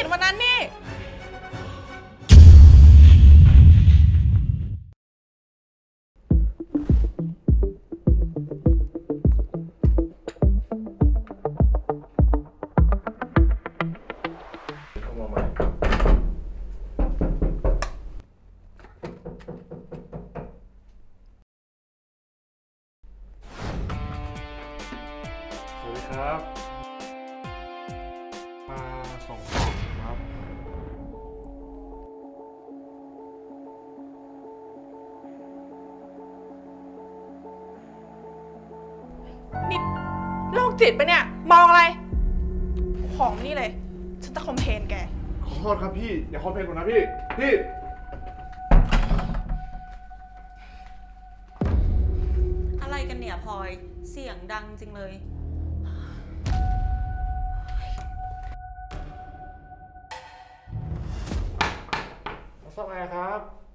จิตวันนั้นนี่สวัสดีครับมาส่งของครับนี่โรคจิตปะเนี่ยมองอะไรของนี่เลยฉันจะคอมเพลนแกขอโทษครับพี่อย่าคอมเพลนผมนะพี่อะไรกันเนี่ยพลอยเสียงดังจริงเลยมาซ่อมแอร์ครับ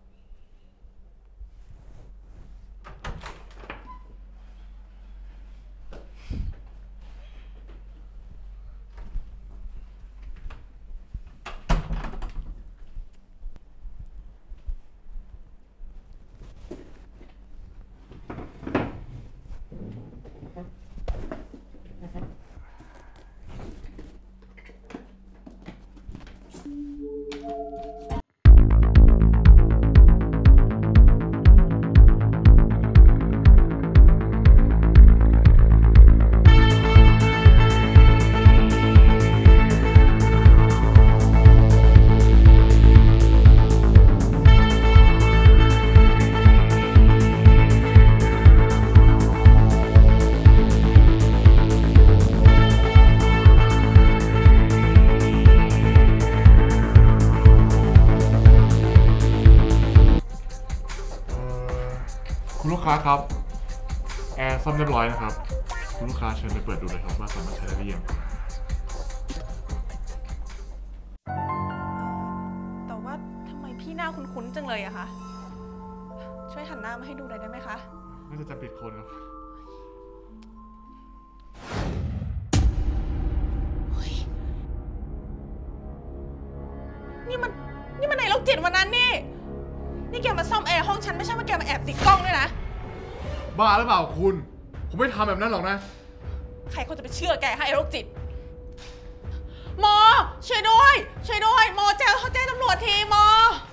คุณลูกค้าครับแอร์ซ่อมเรียบร้อยนะครับคุณลูกค้าเชิญไปเปิดดูเลยครับว่าสามารถใช้ได้หรือยังแต่ว่าทำไมพี่หน้าคุ้นๆจังเลยอะคะช่วยหันหน้ามาให้ดูหน่อยได้ไหมคะน่าจะจำผิดคนครับนี่มันไหนโรคจิตวันนั้นนี่แกมาซ่อมแอร์ห้องฉันไม่ใช่ว่าแกมาแอบติดกล้องด้วยนะบ้าหรือเปล่าคุณผมไม่ทำแบบนั้นหรอกนะใครเขาจะไปเชื่อแกให้โรคจิตหมอช่วยด้วยหมอเขาแจ้งตำรวจทีหมอ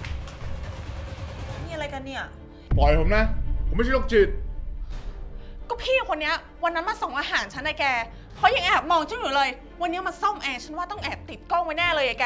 นี่อะไรกันเนี่ยปล่อยผมนะผมไม่ใช่โรคจิตก็พี่คนนี้วันนั้นมาส่งอาหารฉันนะแกเขายังแอบมองฉันอยู่เลยวันนี้มาซ่อมแอร์ฉันว่าต้องแอบติดกล้องไว้แน่เลยแก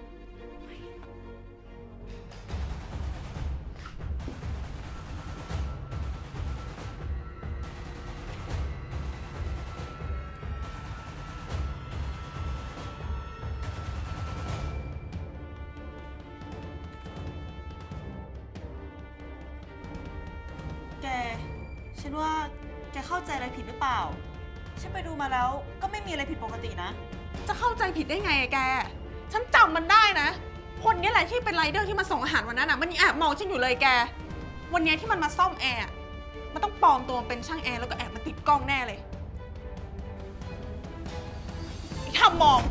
ฉันว่าแกเข้าใจอะไรผิดหรือเปล่าฉันไปดูมาแล้วก็ไม่มีอะไรผิดปกตินะจะเข้าใจผิดได้ไงแกฉันจำมันได้นะคนนี้แหละที่เป็นไรเดอร์ที่มาส่งอาหารวันนั้นมันยังแอบมองฉันอยู่เลยแกวันนี้ที่มันมาซ่อมแอร์มันต้องปลอมตัวเป็นช่างแอร์แล้วก็แอบมาติดกล้องแน่เลยทำมอง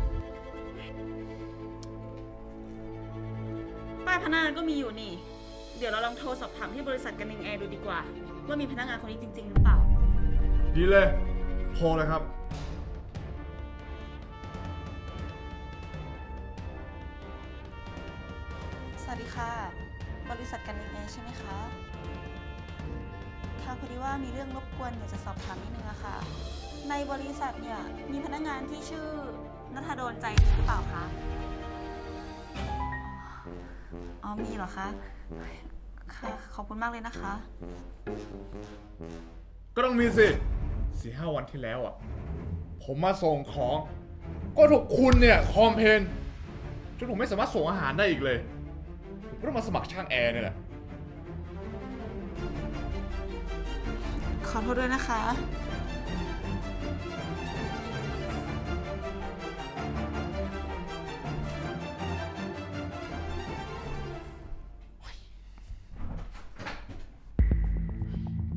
ป้ายพนักงานก็มีอยู่นี่เดี๋ยวเราลองโทรสอบถามที่บริษัทกันนิงแอร์ดูดีกว่าว่ามีพนักงานคนนี้จริงๆหรือเปล่าดีเลยโทรเลยครับสวัสดีค่ะบริษัทกันนิงแอร์ใช่ไหมคะค่ะพอดีว่ามีเรื่องรบกวนอยากจะสอบถามนิดนึงอะค่ะในบริษัทเนี่ยมีพนักงานที่ชื่อณัฐดลใจหรือเปล่าคะอ๋อมีเหรอคะค่ะขอบคุณมากเลยนะคะก็ต้องมีสิ4-5 วันที่แล้วผมมาส่งของก็ถูกคุณเนี่ยคอมเพลนจนผมไม่สามารถส่งอาหารได้อีกเลยผมก็ต้องมาสมัครช่างแอร์นี่แหละขอโทษด้วยนะคะ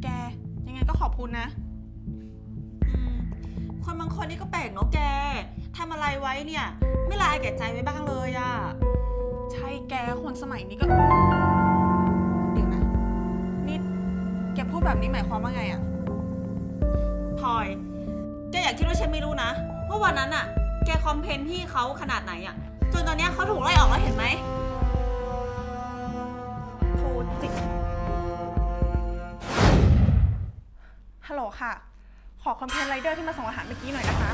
ขอบคุณนะคนบางคนนี่ก็แปลกเนาะแกทำอะไรไว้เนี่ย ไม่ละอายแก่ใจไว้บ้างเลยอะใช่แกคนสมัยนี้ก็ เดี๋ยวนะ นี่แกพูดแบบนี้หมายความว่าไงอะพลอยแกอย่าคิดว่าฉันไม่รู้นะว่าวันนั้นอะแกคอมเพลนพี่เขาขนาดไหนอะจนตอนเนี้ยเขาถูกไล่ออกแล้วเห็นไหมพูดจริงฮัลโหลค่ะ ขอคอมเพลนไรเดอร์ที่มาส่งอาหารเมื่อกี้หน่อยนะคะ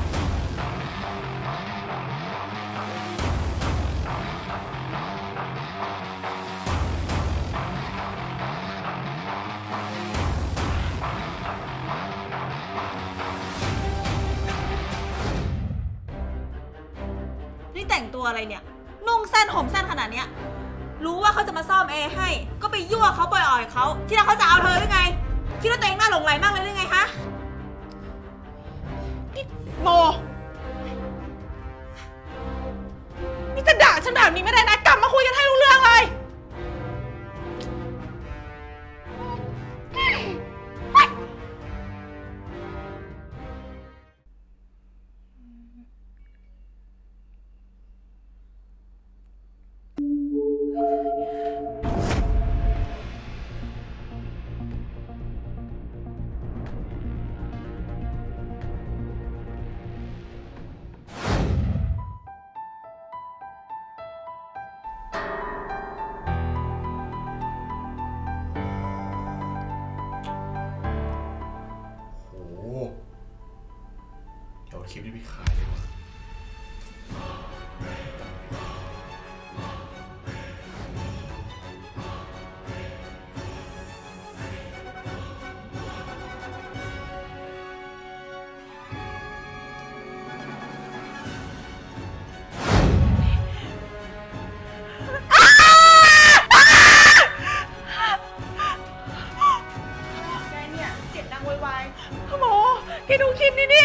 นี่แต่งตัวอะไรเนี่ย นุ่งสั้นห่มสั้นขนาดเนี้ยรู้ว่าเขาจะมาซ่อมแอร์ให้ ก็ไปยั่วเขาปล่อยอ่อยเขาคิดว่าเขาจะเอาเธอหรือไง คิดว่าตัวเองน่าหลงไหลมากเลยหรือไงฮะนี่โม นี่จะด่าฉันแบบนี้ไม่ได้นะ กลับมาคุยกันให้รู้เรื่องเลยโอ้โหเดี๋ยวคลิปนี้ไปขายดีกว่าแกเนี่ยเสียงดังวายโมแกดูคลิปนี้ดิ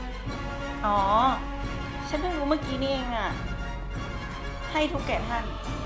อ๋อ ฉันเพิ่งรู้เมื่อกี้นี่เองอะให้ทุกแก่ท่าน